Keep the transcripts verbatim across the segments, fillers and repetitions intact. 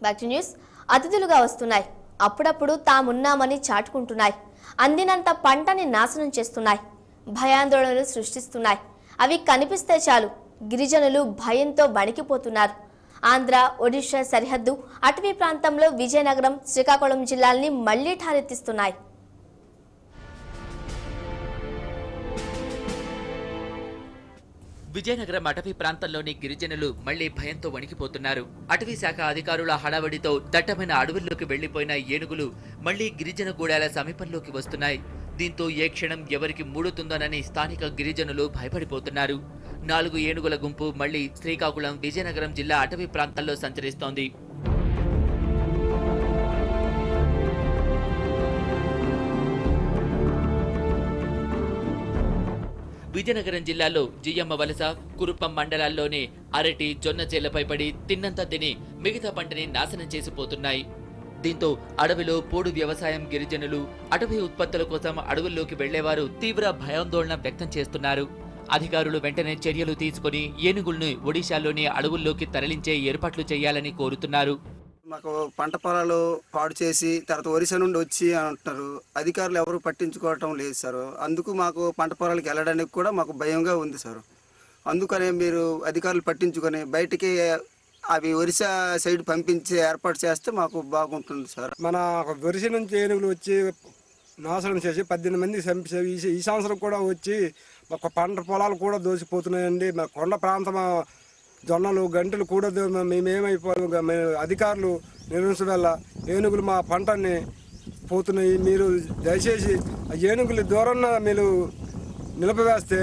Back to news. అతిథులుగా వస్తున్నాయి, అప్పుడప్పుడు తామున్నామని చాటుకుంటున్నాయి, అందినంత పంటని నాశనం చేస్తున్నాయి, భయాందోళనలు సృష్టిస్తున్నాయి. అవి కనిపిస్తే చాలు గిరిజనులు భయంతో వణికిపోతున్నారు. ఆంధ్ర ఒడిషా సరిహద్దు అటవీ ప్రాంతంలో విజయనగరం శ్రీకాకుళం జిల్లాల్ని మళ్లీ ఠారెత్తిస్తున్నాయి. విజయనగరం అటవీ ప్రాంతంలోని గిరిజనులు మళ్లీ భయంతో వణికిపోతున్నారు. అటవీ శాఖ అధికారుల హడావడితో దట్టమైన అడవుల్లోకి వెళ్లిపోయిన ఏనుగులు మళ్లీ గిరిజన గూడాల సమీపంలోకి వస్తున్నాయి. దీంతో ఏ క్షణం ఎవరికి మూడుతుందోనని స్థానిక గిరిజనులు భయపడిపోతున్నారు. నాలుగు ఏనుగుల గుంపు మళ్లీ శ్రీకాకుళం విజయనగరం జిల్లా అటవీ ప్రాంతాల్లో సంచరిస్తోంది. విజయనగరం జిల్లాలో జియ్యమ్మ వలస, కురుప్పం మండలాల్లోనే అరటి, జొన్న చేలపై పడి తిన్నంత తిని మిగతా పంటని నాశనం చేసిపోతున్నాయి. దీంతో అడవిలో పోడు వ్యవసాయం గిరిజనులు అటవీ ఉత్పత్తుల కోసం అడవుల్లోకి వెళ్లేవారు తీవ్ర భయాందోళన వ్యక్తం చేస్తున్నారు. అధికారులు వెంటనే చర్యలు తీసుకుని ఏనుగులను ఒడిశాలోని అడవుల్లోకి తరలించే ఏర్పాట్లు చేయాలని కోరుతున్నారు. మాకు పంట పొలాలు పాడు చేసి తర్వాత ఒరిస్సా నుండి వచ్చి అంటున్నారు. అధికారులు ఎవరు పట్టించుకోవటం లేదు సార్. అందుకు మాకు పంట పొలాలకు వెళ్ళడానికి కూడా మాకు భయంగా ఉంది సార్. అందుకనే మీరు అధికారులు పట్టించుకొని బయటికి అవి ఒరిస్సా సైడ్ పంపించి ఏర్పాటు చేస్తే మాకు బాగుంటుంది సార్. మన ఒరిస్సా నుంచి ఏనుగులు వచ్చి నాశనం చేసి పద్దెనిమిది మంది చంపి ఈ సంవత్సరం కూడా వచ్చి ఒక పంట పొలాలు కూడా దోసిపోతున్నాయండి. మా కొండ ప్రాంతం జొన్నలు గంటలు కూడా మేమేమైపోయాం. అధికారులు నిర్వహించడం వల్ల ఏనుగులు మా పంటని పోతున్నాయి. మీరు దయచేసి ఆ ఏనుగులు దూరాన మీరు నిలిపివేస్తే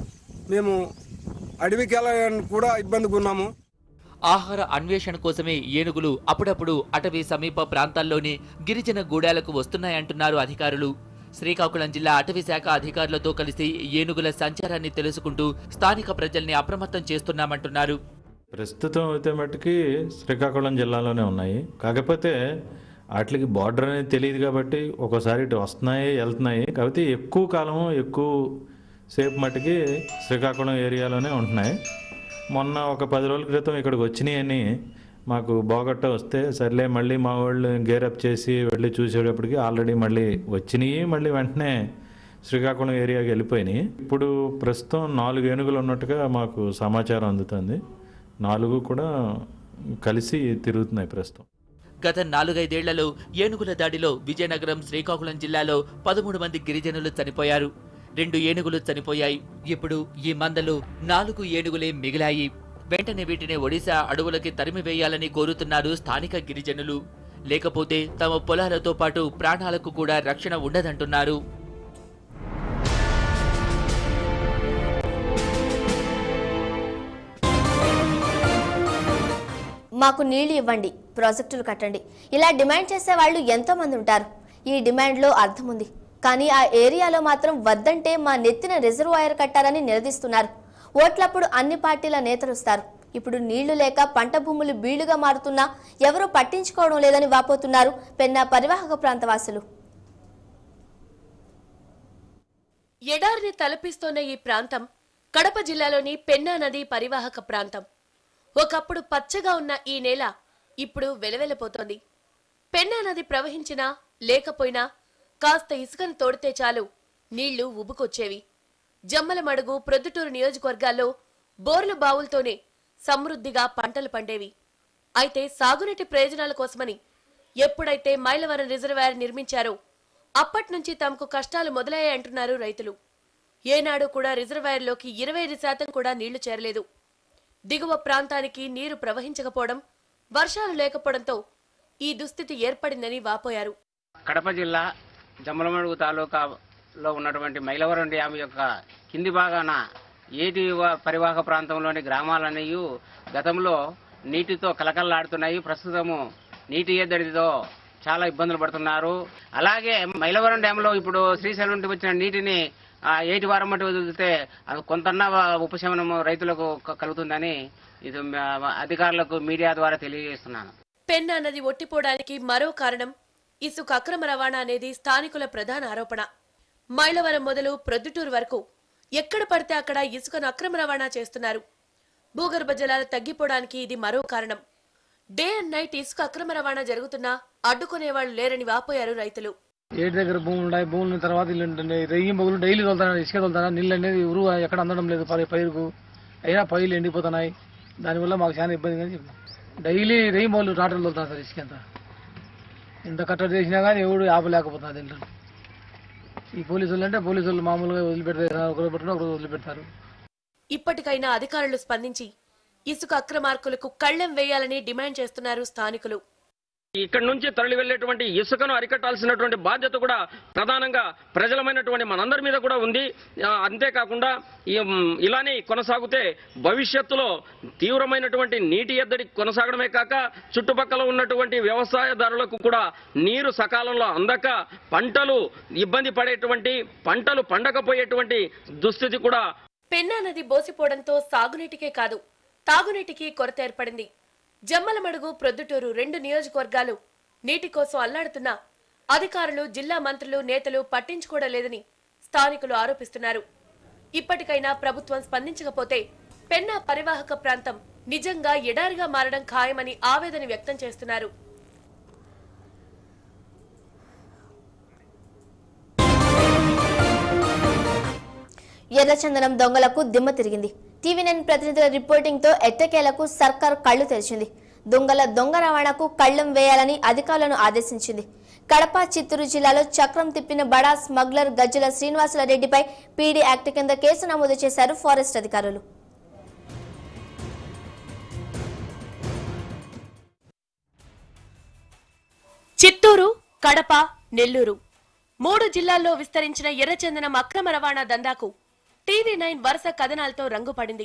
మేము అడవికి వెళ్ళడానికి కూడా ఇబ్బందిగా ఉన్నాము. ఆహార అన్వేషణ కోసమే ఏనుగులు అప్పుడప్పుడు అటవీ సమీప ప్రాంతాల్లోని గిరిజన గూడాలకు వస్తున్నాయంటున్నారు అధికారులు. శ్రీకాకుళం జిల్లా అటవీ శాఖ అధికారులతో కలిసి ఏనుగుల సంచారాన్ని తెలుసుకుంటూ స్థానిక ప్రజల్ని అప్రమత్తం చేస్తున్నామంటున్నారు. ప్రస్తుతం అయితే మట్టుకి శ్రీకాకుళం జిల్లాలోనే ఉన్నాయి. కాకపోతే వాటికి బార్డర్ అనేది తెలియదు కాబట్టి ఒక్కోసారి ఇటు వస్తున్నాయి వెళ్తున్నాయి. కాకపోతే ఎక్కువ కాలం ఎక్కువ సేపు మట్టుకి శ్రీకాకుళం ఏరియాలోనే ఉంటున్నాయి. మొన్న ఒక పది రోజుల క్రితం ఇక్కడికి వచ్చినాయని మాకు బాగట్ట వస్తే సర్లే మళ్ళీ మా వాళ్ళు గేరప్ చేసి వెళ్ళి చూసేటప్పటికి ఆల్రెడీ మళ్ళీ వచ్చినాయి. మళ్ళీ వెంటనే శ్రీకాకుళం ఏరియాకి వెళ్ళిపోయినాయి. ఇప్పుడు ప్రస్తుతం నాలుగు ఏనుగులు ఉన్నట్టుగా మాకు సమాచారం అందుతుంది. నాలుగు కూడా కలిసి తిరుగుతున్నాయి ప్రస్తుతం. గత నాలుగైదేళ్లలో ఏనుగుల దాడిలో విజయనగరం శ్రీకాకుళం జిల్లాలో పదమూడు మంది గిరిజనులు చనిపోయారు. రెండు ఏనుగులు చనిపోయాయి. ఇప్పుడు ఈ మందలో నాలుగు ఏనుగులే మిగిలాయి. వెంటనే వీటిని ఒడిశా అడవులకి తరిమివేయాలని కోరుతున్నారు స్థానిక గిరిజనులు. లేకపోతే తమ పొలాలతో పాటు ప్రాణాలకు కూడా రక్షణ ఉండదంటున్నారు. మాకు నీళ్లు ఇవ్వండి, ప్రాజెక్టులు కట్టండి, ఇలా డిమాండ్ చేసే వాళ్ళు ఎంతో మంది ఉంటారు. ఈ డిమాండ్లో అర్థం ఉంది. కానీ ఆ ఏరియాలో మాత్రం వద్దంటే మా నెత్తిన రిజర్వాయర్ కట్టారని నిలదీస్తున్నారు. ఓట్లప్పుడు అన్ని పార్టీల నేతలు వస్తారు. ఇప్పుడు నీళ్లు లేక పంట భూములు బీళ్లుగా మారుతున్నా ఎవరూ పట్టించుకోవడం లేదని వాపోతున్నారు పెన్నా పరివాహక ప్రాంత వాసులు. ఎడారిని తలపిస్తోన్న ఈ ప్రాంతం కడప జిల్లాలోని పెన్నా నది పరివాహక ప్రాంతం. ఒకప్పుడు పచ్చగా ఉన్న ఈ నేల ఇప్పుడు వెలవెలపోతోంది. పెన్నా నది ప్రవహించినా లేకపోయినా కాస్త ఇసుకను తోడితే చాలు నీళ్లు ఉబుకొచ్చేవి. జమ్మలమడుగు, ప్రొద్దుటూరు నియోజకవర్గాల్లో బోర్లు బావులతోనే సమృద్ధిగా పంటలు పండేవి. అయితే సాగునీటి ప్రయోజనాల కోసమని ఎప్పుడైతే మైలవరం రిజర్వాయర్ నిర్మించారో అప్పట్నుంచి తమకు కష్టాలు మొదలయ్యాయంటున్నారు రైతులు. ఏనాడు కూడా రిజర్వాయర్లోకి ఇరవై ఐదు శాతం కూడా నీళ్లు చేరలేదు. దిగువ ప్రాంతానికి నీరు ప్రవహించకపోవడం, వర్షాలు లేకపోవడంతో ఈ దుస్థితి ఏర్పడిందని వాపోయారు. కడప జిల్లా జమ్మలమడుగు తాలూకాలో ఉన్నటువంటి మైలవరం డ్యామ్ యొక్క కింది భాగాన ఏటి పరివాహక ప్రాంతంలోని గ్రామాలన్నీ గతంలో నీటితో కలకల్లాడుతున్నాయి. ప్రస్తుతము నీటి ఎద్దడితో చాలా ఇబ్బందులు పడుతున్నారు. అలాగే మైలవరం డ్యాంలో ఇప్పుడు శ్రీశైలం నుండి వచ్చిన నీటిని ఏటి వారం మట్టి వదిలితే కొంతన్నా ఉపశమనం రైతులకు కలుగుతుందని ఇది అధికారులకు మీడియా ద్వారా తెలియజేస్తున్నాను. పెన్నా నది ఒట్టిపోవడానికి మరో కారణం ఇసుక అక్రమ రవాణా అనేది స్థానికుల ప్రధాన ఆరోపణ. మైలవరం మొదలు ప్రొద్దుటూరు వరకు ఎక్కడ పడితే అక్కడ ఇసుకను అక్రమ రవాణా చేస్తున్నారు. భూగర్భ జలాలు తగ్గిపోవడానికి ఇది మరో కారణం. డే అండ్ నైట్ ఇసుక అక్రమ రవాణా జరుగుతున్నా అడ్డుకునే వాళ్ళు లేరని వాపోయారు రైతులు. ఏటి దగ్గర భూములు ఉన్నాయి, భూముల తర్వాత ఇల్లు ఉంటుంది. రెయ్యి బొగులు డైలీ తోలుతున్నారు, ఇసుక తోలుతున్నారు. నీళ్ళు అనేది ఊరు ఎక్కడ అందడం లేదు పైరుకు, అయినా పైర్లు ఎండిపోతున్నాయి. దానివల్ల మాకు చాలా ఇబ్బంది అని చెప్తాం. డైలీ రెయ్యి బొగులు ట్రాక్టర్లు తోలుతున్నారు సార్. ఇసుక ఎంత ఎంత కట్టడి చేసినా కానీ ఎవడు ఆపలేకపోతున్నారు దీంట్లో. ఈ పోలీసులు అంటే పోలీసులు మామూలుగా వదిలిపెడతారు, ఒకరోజు పెట్టినా ఒకరోజు వదిలిపెడతారు. ఇప్పటికైనా అధికారులు స్పందించి ఇసుక అక్రమార్కులకు కళ్లెం వేయాలని డిమాండ్ చేస్తున్నారు స్థానికులు. ఇక్కడ నుంచి తరలి వెళ్లేటువంటి ఇసుకను అరికట్టాల్సినటువంటి బాధ్యత కూడా ప్రధానంగా ప్రజలమైనటువంటి మనందరి మీద కూడా ఉంది. అంతేకాకుండా ఇలానే కొనసాగితే భవిష్యత్తులో తీవ్రమైనటువంటి నీటి ఎద్దడి కొనసాగడమే కాక చుట్టుపక్కల ఉన్నటువంటి వ్యవసాయదారులకు కూడా నీరు సకాలంలో అందక పంటలు ఇబ్బంది పడేటువంటి, పంటలు పండకపోయేటువంటి దుస్థితి కూడా. పెన్నా నది బోసిపోవడంతో సాగునీటికే కాదు తాగునీటికి కొరత ఏర్పడింది. జమ్మలమడుగు, ప్రొద్దుటూరు రెండు నియోజకవర్గాలు నీటి కోసం అల్లాడుతున్నా అధికారులు, జిల్లా మంత్రులు, నేతలు పట్టించుకోవడం లేదని స్థానికులు ఆరోపిస్తున్నారు. ఇప్పటికైనా ప్రభుత్వం స్పందించకపోతే పెన్నా పరివాహక ప్రాంతం నిజంగా ఎడారిగా మారడం ఖాయమని ఆవేదన వ్యక్తం చేస్తున్నారు. ఎర్రచందనం దొంగలకు దిమ్మ తిరిగింది. టీవీ నైన్ ప్రతినిధుల రిపోర్టింగ్ తో ఎట్టకేలకు సర్కార్ కళ్లు తెరిచింది. దొంగల దొంగ రవాణాకు కళ్లెం వేయాలని అధికారులను ఆదేశించింది. కడప, చిత్తూరు జిల్లాలో చక్రం తిప్పిన బడా స్మగ్లర్ గజ్జల శ్రీనివాసుల రెడ్డిపై పీడీ యాక్ట్ కింద కేసు నమోదు చేశారు ఫారెస్ట్ అధికారులు. చిత్తూరు, కడప, నెల్లూరు మూడు జిల్లాల్లో విస్తరించిన ఎర్రచందనం అక్రమ రవాణా దందాకు టీవీ నైన్ వరుస కథనాలతో రంగుపడింది.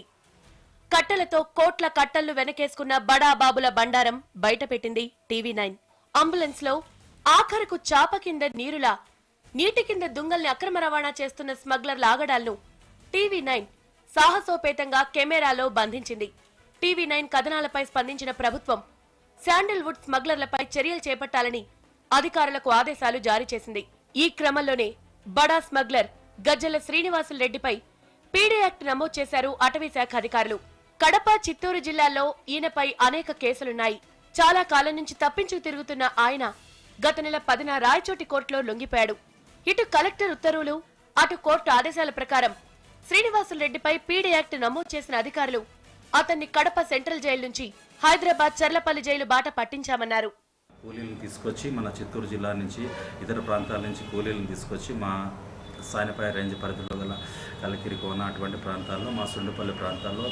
కట్టలతో కోట్ల కట్టళ్లు వెనకేసుకున్న బడా బాబుల బండారం బయటపెట్టింది టీవీ నైన్. అంబులెన్స్ లో ఆఖరుకు చాప కింద నీరులా నీటి కింద దుంగల్ని అక్రమ రవాణా చేస్తున్న స్మగ్లర్ల ఆగడాలను టీవీ నైన్ సాహసోపేతంగా కెమెరాలో బంధించింది. టీవీ నైన్ కథనాలపై స్పందించిన ప్రభుత్వం శాండిల్వుడ్ స్మగ్లర్లపై చర్యలు చేపట్టాలని అధికారులకు ఆదేశాలు జారీ చేసింది. ఈ క్రమంలోనే బడా స్మగ్లర్ గజ్జల శ్రీనివాసుల రెడ్డిపై పీడీ యాక్ట్ నమోదు చేశారు అటవీ శాఖ అధికారులు. కడప, చిత్తూరు జిల్లాల్లో ఈయనపై అనేక కేసులున్నాయి. చాలా కాలం నుంచి తప్పించుకు తిరుగుతున్న ఆయన గత నెల పదిన రాయచోటి కోర్టులో లొంగిపోయాడు. ఇటు కలెక్టర్ ఉత్తర్వులు, అటు కోర్టు ఆదేశాల ప్రకారం శ్రీనివాసుల రెడ్డిపై పీడీ యాక్ట్ నమోదు చేసిన అధికారులు అతన్ని కడప సెంట్రల్ జైలు నుంచి హైదరాబాద్ చర్లపల్లి జైలు బాట పట్టించామన్నారు. కూలీలను తీసుకొచ్చి మన చిత్తూరు జిల్లా నుంచి ఇతర ప్రాంతాల నుంచి కూలీలను తీసుకొచ్చి మా సాయనపాయ రేంజ్ పరిధిలో గల కలకిరి కోన అటువంటి ప్రాంతాల్లో, మా సుండుపల్లి ప్రాంతాల్లో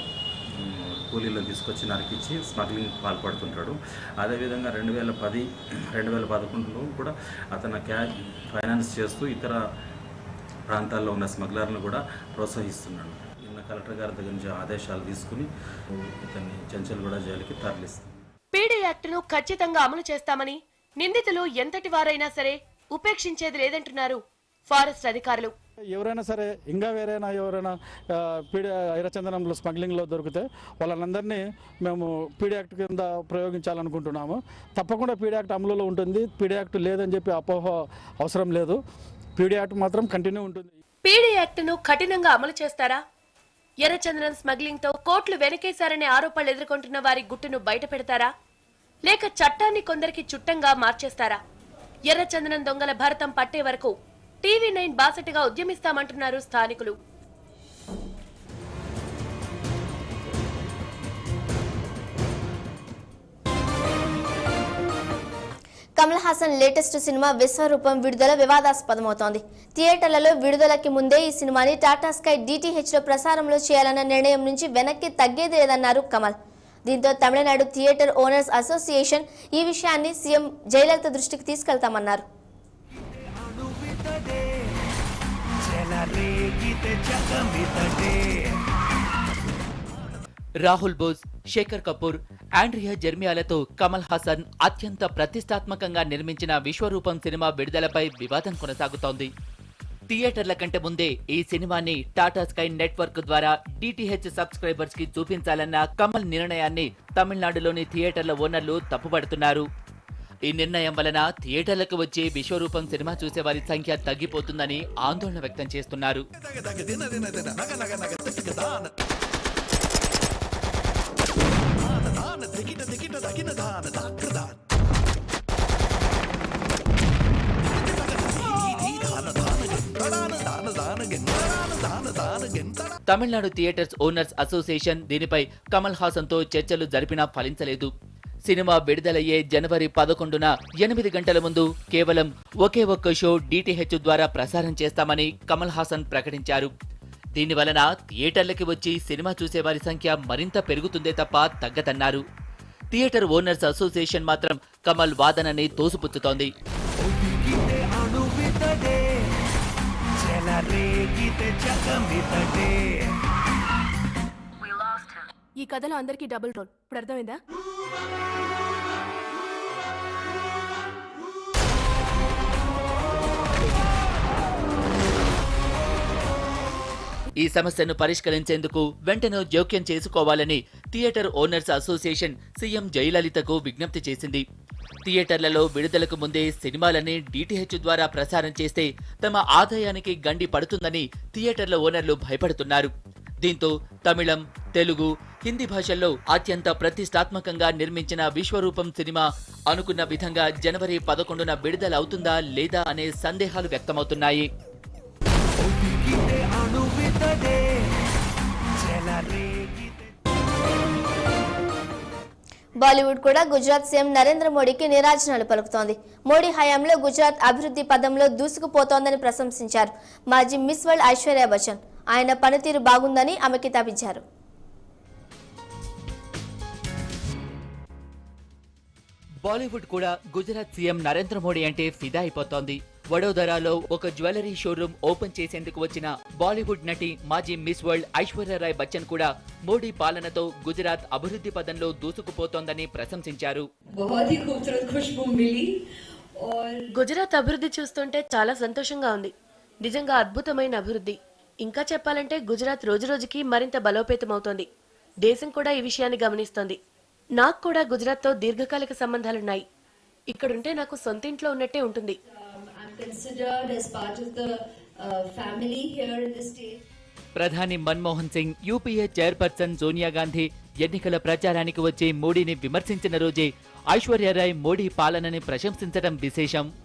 కూలీలను తీసుకొచ్చి నరికించి స్మగ్లింగ్ పాల్పడుతుంటాడు. అదేవిధంగా రెండు వేల పది రెండు వేల పదకొండులో కూడా అతను క్యాష్ ఫైనాన్స్ చేస్తూ ఇతర ప్రాంతాల్లో ఉన్న స్మగ్లర్లను కూడా ప్రోత్సహిస్తున్నాడు. నిన్న కలెక్టర్ గారి దగ్గర నుంచి ఆదేశాలు తీసుకుని ఇతన్ని చెంచల్గూడ జైలుకి తరలిస్తాం. పీడీ యాక్టును ఖచ్చితంగా అమలు చేస్తామని, నిందితులు ఎంతటి వారైనా సరే ఉపేక్షించేది లేదంటున్నారు ఫారెస్ట్ అధికారులు. ఎవరైనా సరే ఇంకా వేరైనా ఎవరైనా పీడీ ఎర్రచందనంలో స్మగ్లింగ్లో దొరికితే వాళ్ళందరినీ మేము పీడీ యాక్ట్ కింద ప్రయోగించాలనుకుంటున్నాము. తప్పకుండా పీడీ యాక్ట్ అమలులో ఉంటుంది. పీడీ యాక్ట్ లేదని చెప్పి అపోహ అవసరం లేదు. పీడీ యాక్ట్ మాత్రం కంటిన్యూ ఉంటుంది. పీడీ యాక్టును కఠినంగా అమలు చేస్తారా? ఎర్రచందనం స్మగ్లింగ్ తో కోట్లు వెనకేశారనే ఆరోపణలు ఎదుర్కొంటున్న వారి గుట్టును బయట పెడతారా, లేక చట్టాన్ని కొందరికి చుట్టంగా మార్చేస్తారా? ఎర్రచందనం దొంగల భరతం పట్టే వరకు టీవీ నైన్ బాసటగా ఉద్యమిస్తామంటున్నారు స్థానికులు. కమల్ హాసన్ లేటెస్ట్ సినిమా విశ్వరూపం విడుదల వివాదాస్పదమవుతోంది. థియేటర్లలో విడుదలకి ముందే ఈ సినిమాని టాటా స్కై డిటిహెచ్ లో ప్రసారంలో చేయాలన్న నిర్ణయం నుంచి వెనక్కి తగ్గేది లేదన్నారు కమల్. దీంతో తమిళనాడు థియేటర్ ఓనర్స్ అసోసియేషన్ ఈ విషయాన్ని సీఎం జయలలిత దృష్టికి తీసుకెళ్తామన్నారు. రాహుల్ బోస్, శేఖర్ కపూర్, ఆండ్రియా జెర్మియాలతో కమల్ హాసన్ అత్యంత ప్రతిష్టాత్మకంగా నిర్మించిన విశ్వరూపం సినిమా విడుదలపై వివాదం కొనసాగుతోంది. థియేటర్ల కంటే ముందే ఈ సినిమాని టాటా స్కై నెట్వర్క్ ద్వారా డిటిహెచ్ సబ్స్క్రైబర్స్ కి చూపించాలన్న కమల్ నిర్ణయాన్ని తమిళనాడులోని థియేటర్ల ఓనర్లు తప్పుపడుతున్నారు. ఈ నిర్ణయం వలన థియేటర్లకు వచ్చే విశ్వరూపం సినిమా చూసేవారి సంఖ్య తగ్గిపోతుందని ఆందోళన వ్యక్తం చేస్తున్నారు. తమిళనాడు థియేటర్స్ ఓనర్స్ అసోసియేషన్ దీనిపై కమల్ హాసన్ తో చర్చలు జరిపినా ఫలించలేదు. సినిమా విడుదలయ్యే జనవరి పదకొండున ఎనిమిది గంటల ముందు కేవలం ఒకే ఒక్క షో డిటిహెచ్ ద్వారా ప్రసారం చేస్తామని కమల్ హాసన్ ప్రకటించారు. దీనివలన థియేటర్లకి వచ్చి సినిమా చూసేవారి సంఖ్య మరింత పెరుగుతుందే తప్ప తగ్గదన్నారు. థియేటర్ ఓనర్స్ అసోసియేషన్ మాత్రం కమల్ వాదనని తోసిపుచ్చుతోంది. ఈ కథలో అందరికీ డబుల్ రోల్. ఇప్పుడు అర్థమైందా? ఈ సమస్యను పరిష్కరించేందుకు వెంటనే జోక్యం చేసుకోవాలని థియేటర్ ఓనర్స్ అసోసియేషన్ సీఎం జయలలితకు విజ్ఞప్తి చేసింది. థియేటర్లలో విడుదలకు ముందే సినిమాలని డిటిహెచ్ ద్వారా ప్రసారం చేస్తే తమ ఆదాయానికి గండి పడుతుందని థియేటర్ల ఓనర్లు భయపడుతున్నారు. దీంతో తమిళం, తెలుగు, హిందీ భాషల్లో అత్యంత ప్రతిష్టాత్మకంగా నిర్మించిన విశ్వరూపం సినిమా అనుకున్న విధంగా జనవరి పదకొండున విడుదల అవుతుందా లేదా అనే సందేహాలు వ్యక్తమవుతున్నాయి. బాలీవుడ్ కూడా గుజరాత్ సీఎం నరేంద్ర మోడీకి నీరాజనాలు పలుకుతోంది. మోడీ హయాంలో గుజరాత్ అభివృద్ధి పదంలో దూసుకుపోతోందని ప్రశంసించారు మాజీ మిస్ వరల్డ్ ఐశ్వర్య బచ్చన్. ఆయన పనితీరు బాగుందని ఆమె కితాబిచ్చారు. బాలీవుడ్ కూడా గుజరాత్ సీఎం నరేంద్ర మోడీ అంటే ఫిదా అయిపోతోంది. వడోదరాలో ఒక జ్యువెలరీ షోరూమ్ ఓపెన్ చేసేందుకు వచ్చిన బాలీవుడ్ నటి మాజీ మిస్ వరల్డ్ ఐశ్వర్యరాయ్ బచ్చన్ కూడా మోడీ పాలనతో గుజరాత్ అభివృద్ధి పదంలో దూసుకుపోతోందని ప్రశంసించారు. గుజరాత్ అభివృద్ధి చూస్తుంటే చాలా సంతోషంగా ఉంది. నిజంగా అద్భుతమైన అభివృద్ధి. ఇంకా చెప్పాలంటే గుజరాత్ రోజురోజుకి మరింత బలోపేతమవుతోంది. దేశం కూడా ఈ విషయాన్ని గమనిస్తోంది. నాకు కూడా గుజరాత్తో దీర్ఘకాలిక సంబంధాలున్నాయి. ఇక్కడుంటే నాకు సొంత ఇంట్లో ఉన్నట్టే ఉంటుంది. ప్రధాని మన్మోహన్ సింగ్, యూపీఏ చైర్పర్సన్ సోనియా గాంధీ ఎన్నికల ప్రచారానికి వచ్చి మోడీని విమర్శించిన రోజే ఐశ్వర్యరాయ్ మోడీ పాలనని ప్రశంసించడం విశేషం.